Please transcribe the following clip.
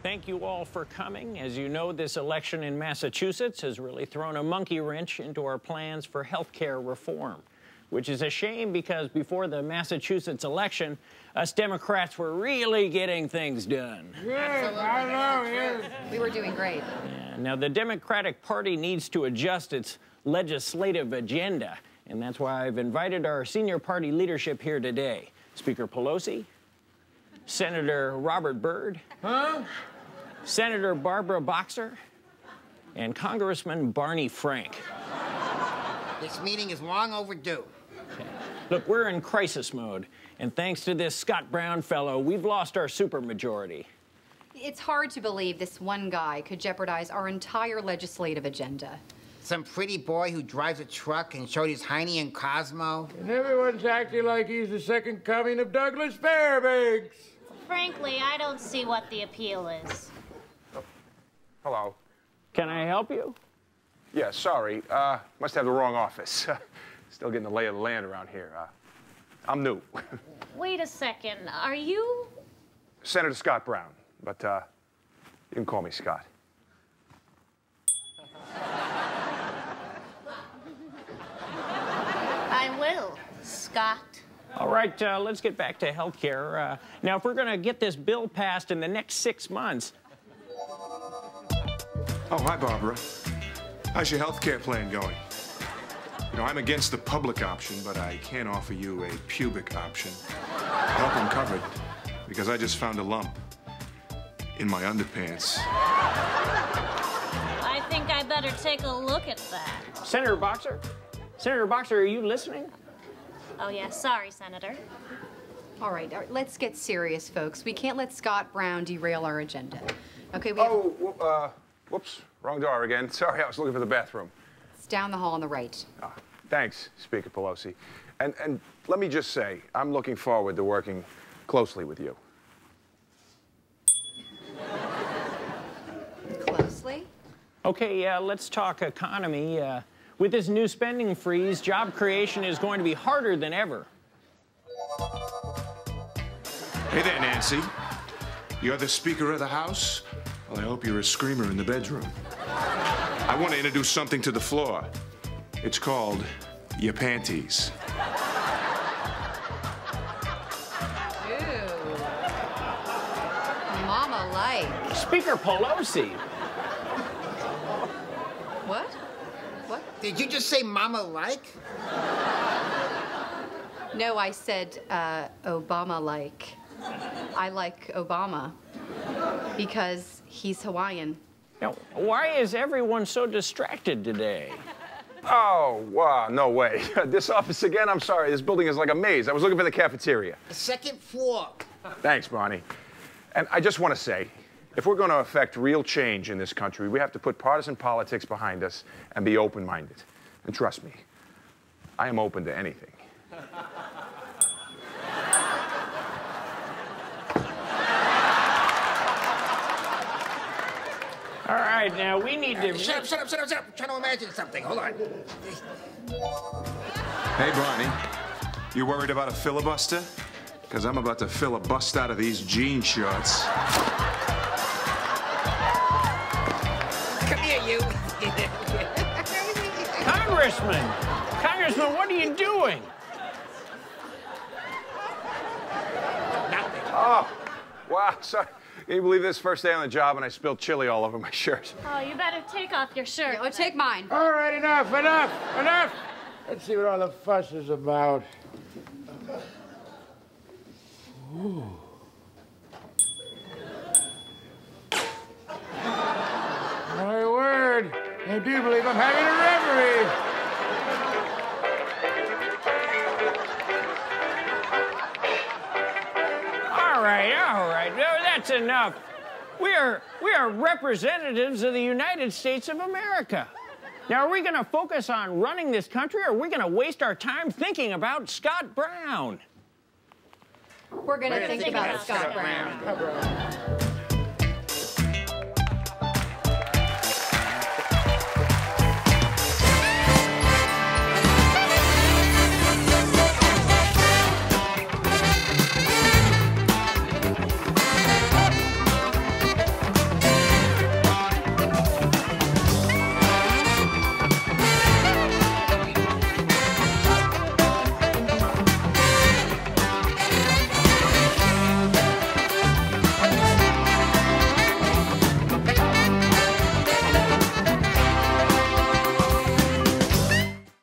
thank you all for coming. As you know, this election in Massachusetts has really thrown a monkey wrench into our plans for health care reform, which is a shame because before the Massachusetts election, us Democrats were really getting things done. Yeah, I know, yeah. We were doing great. Yeah, now, the Democratic Party needs to adjust its legislative agenda, and that's why I've invited our senior party leadership here today. Speaker Pelosi, Senator Robert Byrd, Senator Barbara Boxer, and Congressman Barney Frank. This meeting is long overdue. Look, we're in crisis mode, and thanks to this Scott Brown fellow, we've lost our supermajority. It's hard to believe this one guy could jeopardize our entire legislative agenda. Some pretty boy who drives a truck and showed his Heine and Cosmo. And everyone's acting like he's the second coming of Douglas Fairbanks. Frankly, I don't see what the appeal is. Hello. Can I help you? Yeah, sorry. Must have the wrong office. Still getting the lay of the land around here. I'm new. Wait a second. Are you? Senator Scott Brown, but you can call me Scott. I will, Scott. All right, let's get back to health care. Now, if we're going to get this bill passed in the next 6 months... Oh, hi, Barbara. How's your health care plan going? You know, I'm against the public option, but I can offer you a pubic option. I hope I'm covered, because I just found a lump in my underpants. I think I better take a look at that. Senator Boxer? Senator Boxer, are you listening? Oh, yeah. Sorry, Senator. All right, let's get serious, folks. We can't let Scott Brown derail our agenda. Okay, we Whoops. Wrong door again. Sorry, I was looking for the bathroom. It's down the hall on the right. Thanks, Speaker Pelosi. And let me just say, I'm looking forward to working closely with you. Closely? Okay, let's talk economy. With this new spending freeze, job creation is going to be harder than ever. Hey there, Nancy. You're the Speaker of the House? Well, I hope you're a screamer in the bedroom. I want to introduce something to the floor. It's called your panties. Ooh. Mama-like. Speaker Pelosi. What? What? Did you just say mama-like? No, I said Obama-like. I like Obama because he's Hawaiian. Now, why is everyone so distracted today? Oh, wow, no way. This office again? I'm sorry, this building is like a maze. I was looking for the cafeteria. The second floor. Thanks, Barney. And I just want to say, if we're going to affect real change in this country, we have to put partisan politics behind us and be open-minded. And trust me, I am open to anything. All right, now we need to... Shut up. I'm trying to imagine something. Hold on. Hey, Barney. You worried about a filibuster? Because I'm about to filibust out of these jean shorts. Come here, you. Congressman, what are you doing? Nothing. Oh, wow, sorry. Can you believe this? First day on the job and I spilled chili all over my shirt. Oh, you better take off your shirt. Yeah, take mine. All right, enough. Let's see what all the fuss is about. Ooh. My word, I do believe I'm having a reverie. All right. No, that's enough. We are representatives of the United States of America. Now, are we going to focus on running this country, or are we going to waste our time thinking about Scott Brown? We're going to think about Scott Brown.